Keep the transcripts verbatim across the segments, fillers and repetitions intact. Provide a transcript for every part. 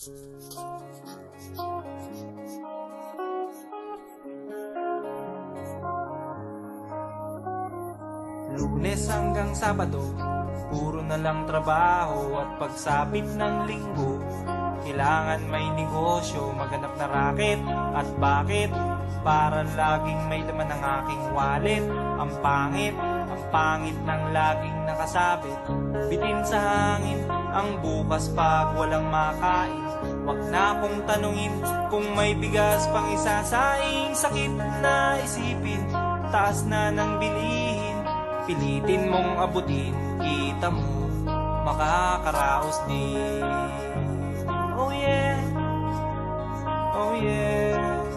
Lunes hanggang Sabado, puro na lang trabaho. At pagsapit ng linggo, kailangan may negosyo, maghanap na raket. At bakit? Para laging may laman ang aking wallet. Ang pangit, ang pangit ng laging nakasabit. Bitin sa hangin ang bukas pag walang makain. Wag na akong tanungin kung may bigas pang isasaing. Sakit na isipin, taas na ng bilihin. Pilitin mong abutin, kita mo, makakaraos din. Oh yeah, oh yeah.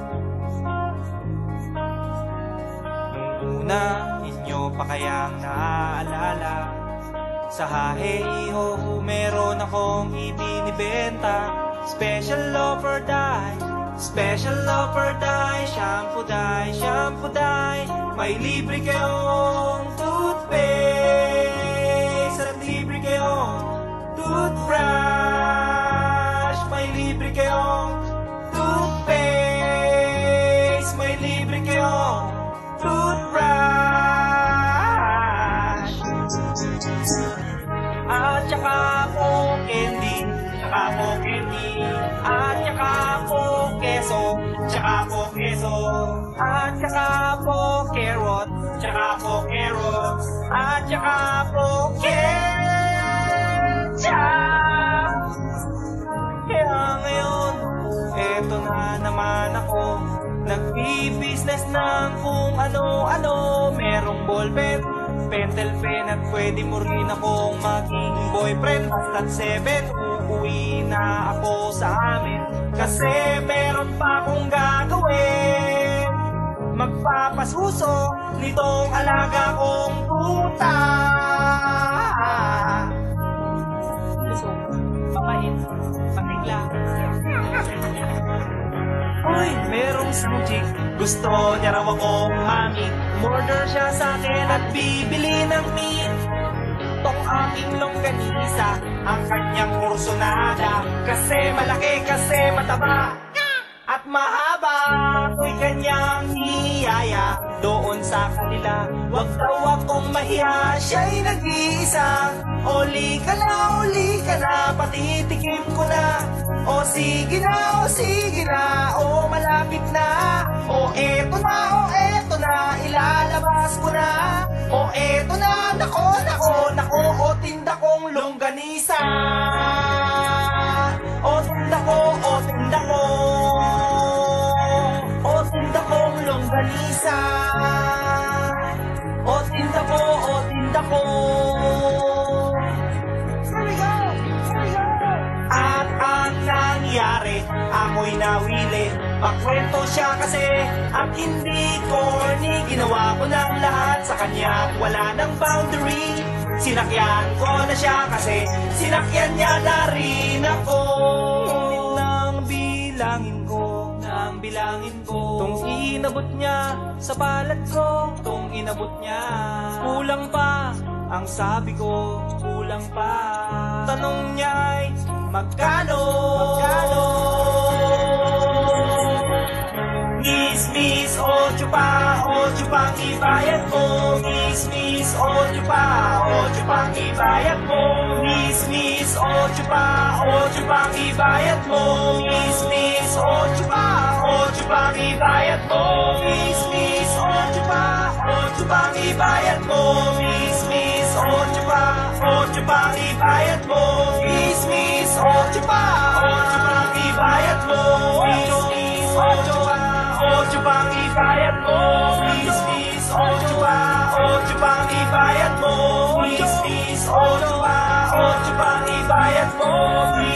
Nung una, inyo pa kayang naaalala, sa hahe-iho meron akong ibinibenta. Special offer die, special offer die. Shampoo die, shampoo die. May libre kayong toothpaste at libre kayong toothbrush. May libre kayong toothpaste, may libre kayong toothbrush. At saka po candy, saka po candy. At saka po keso, saka po keso. At saka po carrot, saka po carrots. At saka po ketchup. Kaya ngayon, eto na naman ako, nagbi-business ng kung ano-ano. Merong ballpen, pentel pen, at pwede mo rin akong maging boyfriend. Basta't seven, uuwi na ako sa amin, kasi meron pa akong gagawin. Magpapasuso nitong alaga kong puta. Pakain, pakigla. Uy, merong isang chick, gusto niya raw akong mami. Murder siya sa akin at bibili ng meat. Tong aking longganisa, ang kanyang kursonada. Kasi malaki, kasi mataba at mahaba. Ako'y kanyang iyaya doon sa kanila. Wag daw akong mahiya, siya'y nag-iisa. Oli ka na, oli ka na, patitikim ko na. O sige na, o sige na, o malapit na. O eto na, o eto na, ilalabas ko na. O eto na, nako, nako, nako, o tinda kong longganisa. O tinda ko, o tinda ko, o tinda kong longganisa. O tinda ko, o tinda ko. Here we go, here we go. At ang nangyari, ako'y nawili. Pakwento siya kasi ang hindi corny. Ginawa ko ng lahat sa kanya, wala nang boundary. Sinakyan ko na siya kasi sinakyan niya na rin ako. Nang bilangin ko, nang bilangin ko, tong inabot niya sa balat ko, tong inabot niya. Kulang pa, ang sabi ko, kulang pa. Tanong niya ay magkano, magkano? Miss, miss, ocho pa, ocho pang ibayad mo. Miss, miss, ocho pa, ocho pang ibayad mo. Miss, miss, ocho pa, ocho pang ibayad mo. Miss, miss, ocho pa, ocho pang ibayad mo. Miss, miss, ocho pa, ocho pang ibayad mo. Miss, miss, ocho pa, ocho pang ibayad mo. Miss, miss, ocho pa, ocho pang ibayad mo. Miss, miss, ocho pa, ocho pang ibayad mo. Miss, miss, ocho pa, ocho pang ibayad mo. Miss, miss, ocho pa, ocho pang ibayad mo.